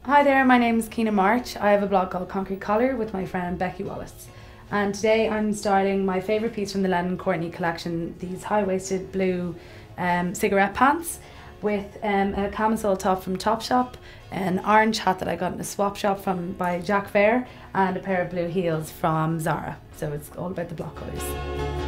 Hi there, my name is Ciana March. I have a blog called Concrete Collar with my friend Becky Wallace. And today I'm styling my favourite piece from the Lennon Courtney collection, these high-waisted blue cigarette pants with a camisole top from Topshop, an orange hat that I got in a swap shop by Jack Fair, and a pair of blue heels from Zara. So it's all about the block colours.